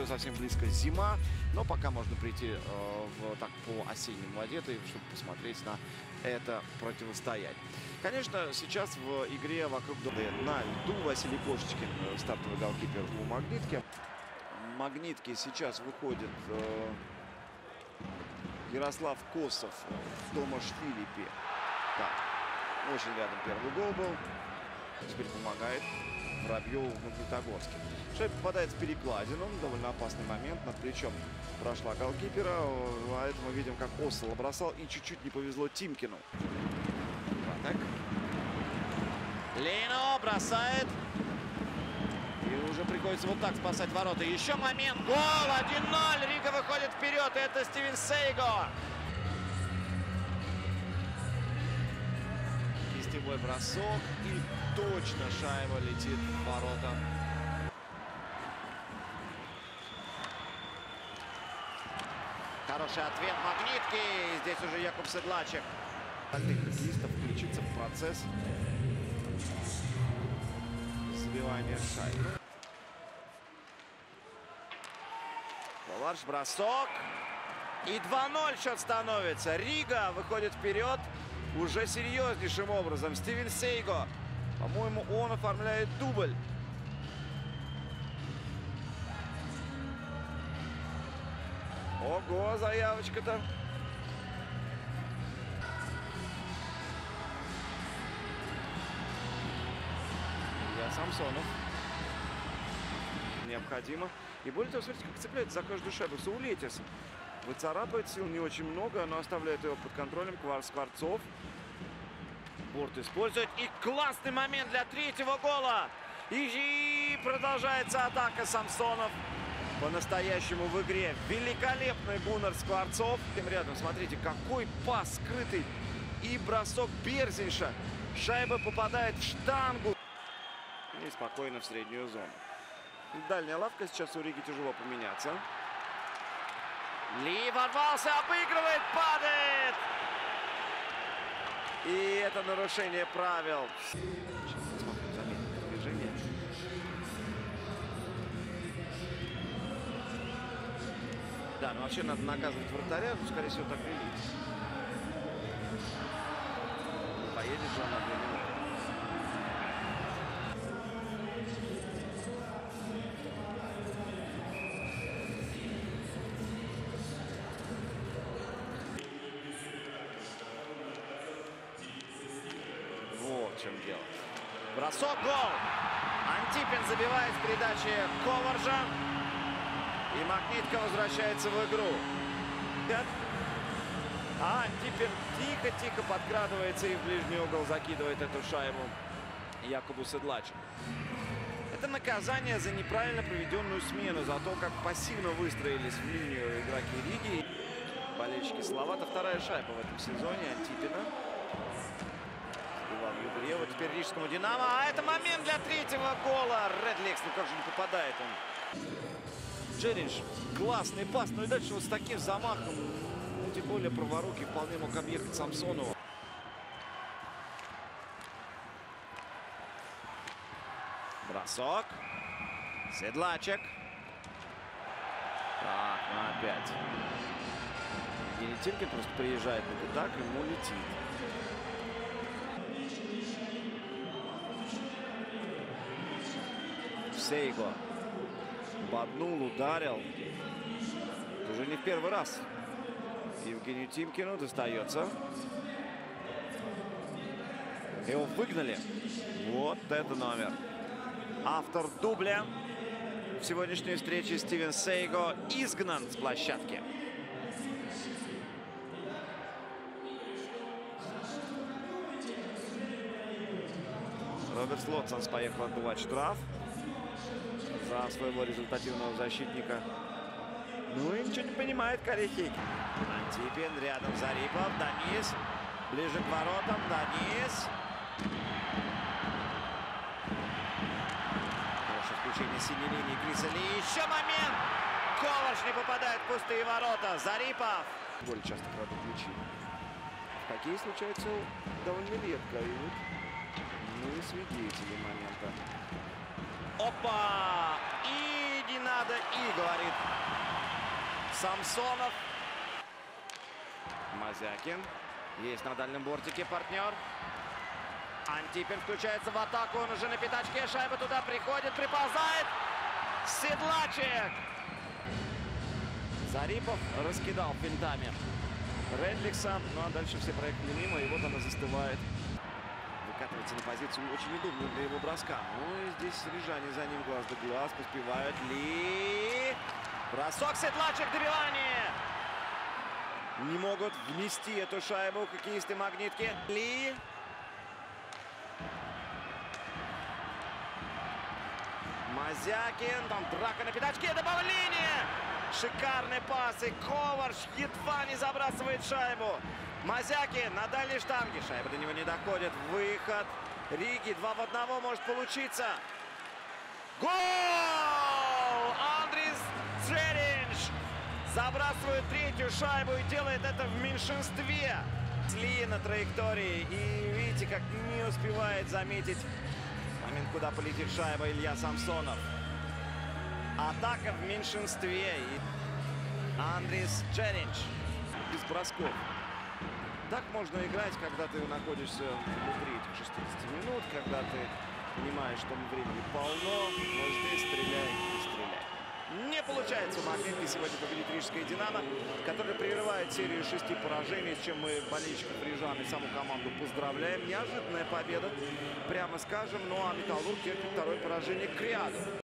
уже совсем близко зима, но пока можно прийти так по-осеннему одетый, чтобы посмотреть на это противостояние. Конечно, сейчас в игре вокруг на льду Василий Кошечкин, стартовый голкипер у «Магнитки». «Магнитки» сейчас выходит Ярослав Косов, Томаш Филиппи. Так, очень рядом первый гол был. Теперь помогает Воробьеву в Магнитогорске. Шайба попадает в перекладину. Довольно опасный момент. Над плечом прошла голкипера. А это мы видим, как Осел бросал. И чуть-чуть не повезло Тимкину. Так. Лино бросает. И уже приходится вот так спасать ворота. Еще момент. Гол 1-0. Рига выходит вперед. Это Стивен Сейго. Кистевой бросок. И точно шайба летит в ворота. Хороший ответ «Магнитки». Здесь уже Якуб Седлачек. Хоккеистов включится в процесс забивания шайбы. Коварш, бросок. И 2-0 счет становится. Рига выходит вперед уже серьезнейшим образом. Стивен Сейго. По-моему, он оформляет дубль. Ого, заявочка-то. Илья Самсонов. Необходимо. И более того, смотрите, как цепляется за каждую шайбу. Саулетис выцарапывает, сил не очень много, но оставляет его под контролем. Скворцов. Борт использует. И классный момент для третьего гола. И продолжается атака Самсонов. По-настоящему в игре. Великолепный Гуннар Скворцов. Тем рядом, смотрите, какой пас скрытый. И бросок Берзинша. Шайба попадает в штангу. И спокойно в среднюю зону. Дальняя лавка. Сейчас у Риги тяжело поменяться. Ли ворвался, обыгрывает, падает. И это нарушение правил. Да, но вообще надо наказывать вратаря, но, скорее всего, так и есть. Поедет же она 2 минуты. Вот в чем дело. Бросок, гол! Антипин забивает в передаче Коваржа. И «Магнитка» возвращается в игру. А Антипин тихо-тихо подкрадывается и в ближний угол закидывает эту шайбу Якубу Седлачу. Это наказание за неправильно проведенную смену, за то, как пассивно выстроились в линию игроки Риги. Болельщики Салавата. Вторая шайба в этом сезоне Антипина. Забивал в игре. Вот теперь рижскому «Динамо». А это момент для третьего гола. Редлекс, ну как же не попадает он. Джеринш, классный пас, но и дальше вот с таким замахом, ну, тем более праворукий, вполне мог объехать Самсонову. Бросок. Седлачек. Так, ну опять. Евгений Тимкин просто приезжает на пятак, ему летит. Сейго. Боднул, ударил. Уже не в первый раз. Евгению Тимкину достается. Его выгнали. Вот это номер. Автор дубля в сегодняшней встрече Стивен Сейго изгнан с площадки. Роберт Слотсонс поехал отбывать штраф за своего результативного защитника. Ну и ничего не понимает Корехи. Антипин рядом, Зарипов, Данис. Ближе к воротам, Данис. Хорошее включение синей линии Криса Ли. Еще момент! Коварш не попадает в пустые ворота. Зарипов. Более часто крадут мячи. В хоккее случается довольно редко. И вот мы свидетели момента. Опа! И не надо, и, говорит Самсонов. Мазякин. Есть на дальнем бортике партнер. Антипин включается в атаку. Он уже на пятачке. Шайба туда приходит, приползает. Седлачек. Зарипов раскидал финтами Редликса. Ну а дальше все проехали мимо. И вот она застывает. Выкатывается на позицию очень удобную для его броска. Ну и здесь рижане за ним глаз да глаз. Поспевают Ли. Бросок Седлачек, добивание. Не могут внести эту шайбу хоккеисты Магнитки. Ли. Мазякин. Там драка на пятачке. Добавление. Шикарный пас. И Коварш едва не забрасывает шайбу. Мазякин на дальней штанге. Шайба до него не доходит. Выход Риги. 2 в 1 может получиться. Гол! Андрис Джеринч забрасывает третью шайбу и делает это в меньшинстве. Ли на траектории. И видите, как не успевает заметить момент, куда полетит шайба Илья Самсонов. Атака в меньшинстве. И Андрис Джеринч без бросков. Так можно играть, когда ты находишься внутри этих 60 минут, когда ты понимаешь, что времени полно, но здесь стреляй и стреляй. Не получается у Магнитки сегодня победить рижское «Динамо», которое прерывает серию 6 поражений, с чем мы болельщиков рижан и саму команду поздравляем. Неожиданная победа, прямо скажем. Ну а «Металлург» терпит второе поражение к Риаду.